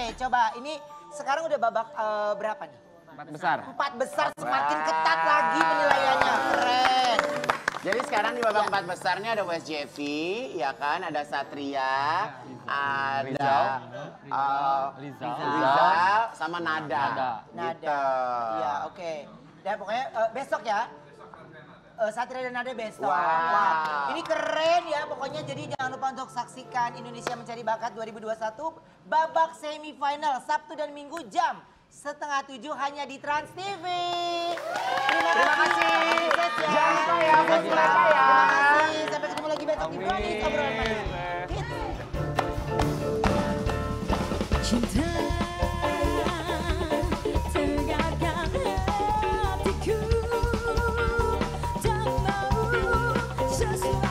coba ini sekarang udah babak berapa nih? 4 besar. 4 besar, semakin ketat lagi penilaiannya. Keren. Jadi sekarang di babak 4 besarnya ada West JV, ya kan, ada Satria, ada Rizal, sama Nada. Nada. Iya, oke. Dan pokoknya besok ya. Satria dan Nada besok. Wah. Ini keren ya pokoknya, jadi jangan lupa untuk saksikan Indonesia Mencari Bakat 2021 babak semifinal Sabtu dan Minggu jam 6:30 hanya di Trans TV. Terima kasih. Jangan lupa ya, subscribe ya. Terima kasih. Sampai ketemu lagi besok di Brownies obrolan manis. Cinta tegarkan hatiku, tak mau sesuatu.